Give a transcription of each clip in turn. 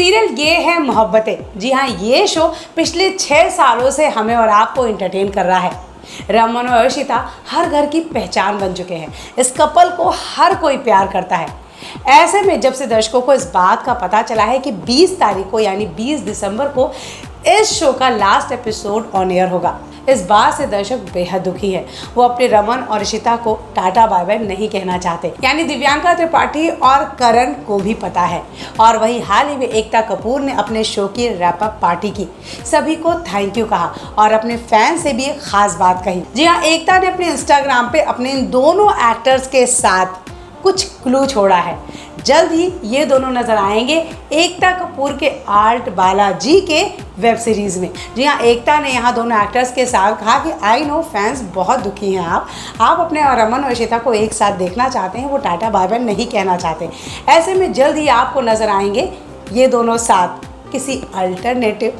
Serial ये है मोहब्बतें। जी हाँ, ये शो पिछले 6 सालों से हमें और आपको एंटरटेन कर रहा है। रमन और अर्शिता हर घर की पहचान बन चुके हैं। इस कपल को हर कोई प्यार करता है। ऐसे में जब से दर्शकों को इस बात का पता चला है कि 20 तारीख को यानी 20 दिसंबर को इस शो का लास्ट एपिसोड ऑन एयर होगा, इस बात से दर्शक बेहद दुखी है। वो अपने रमन और अर्शिता को टाटा बाय बाय नहीं कहना चाहते, यानी दिव्यांका त्रिपाठी और करण को भी पता है। और वहीं हाल ही में एकता कपूर ने अपने शो की रैप अप पार्टी की, सभी को थैंक यू कहा और अपने फैन से भी एक खास बात कही। जी हाँ, एकता ने अपने इंस्टाग्राम पे अपने इन दोनों एक्टर्स के साथ कुछ क्लू छोड़ा है। जल्द ही ये दोनों नजर आएंगे एकता कपूर के आर्ट बालाजी के वेब सीरीज में। जी हाँ, एकता ने यहाँ दोनों एक्टर्स के साथ कहा कि आई नो फैंस बहुत दुखी हैं, आप अपने रमन और अर्शिता को एक साथ देखना चाहते हैं, वो टाटा बाय बाय नहीं कहना चाहते। ऐसे में जल्द ही आपको नजर आएंगे ये दोनों साथ किसी अल्टरनेटिव।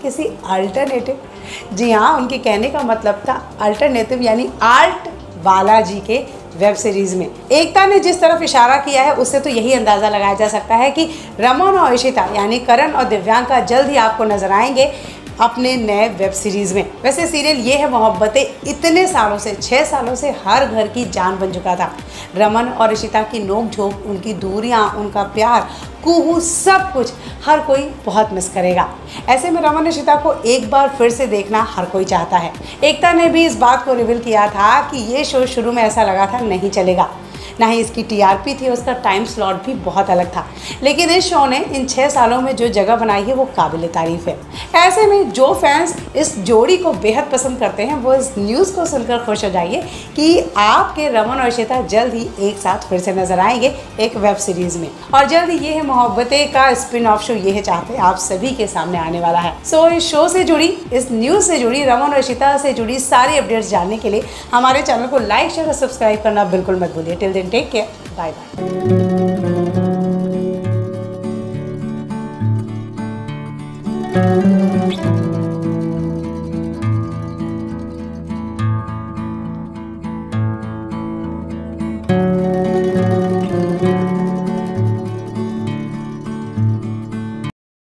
जी हाँ, उनके कहने का मतलब था अल्टरनेटिव यानी आर्ट बालाजी के वेब सीरीज में। एकता ने जिस तरफ इशारा किया है उससे तो यही अंदाज़ा लगाया जा सकता है कि रमन और अर्शिता यानी करण और दिव्यांका जल्द ही आपको नजर आएंगे अपने नए वेब सीरीज में। वैसे सीरियल ये है मोहब्बतें इतने सालों से 6 सालों से हर घर की जान बन चुका था। रमन और अर्शिता की नोक झोंक, उनकी दूरियां, उनका प्यार, कुहू, सब कुछ हर कोई बहुत मिस करेगा। ऐसे में रमन अर्शिता को एक बार फिर से देखना हर कोई चाहता है। एकता ने भी इस बात को रिवील किया था कि ये शो शुरू में ऐसा लगा था नहीं चलेगा, ना ही इसकी टीआरपी थी, उसका टाइम स्लॉट भी बहुत अलग था, लेकिन इस शो ने इन 6 सालों में जो जगह बनाई है वो काबिल तारीफ है। ऐसे में जो फैंस इस जोड़ी को बेहद पसंद करते हैं वो इस न्यूज़ को सुनकर खुश हो जाइए कि आपके रमन और अर्शिता जल्द ही एक साथ फिर से नजर आएंगे एक वेब सीरीज में। और जल्द ही ये है मोहब्बतें का स्पिन ऑफ शो ये है चाहते आप सभी के सामने आने वाला है। सो इस शो से जुड़ी, इस न्यूज़ से जुड़ी, रमन और अर्शिता से जुड़ी सारी अपडेट्स जानने के लिए हमारे चैनल को लाइक, शेयर और सब्सक्राइब करना बिल्कुल मत भूलिए। Till then take care, bye bye.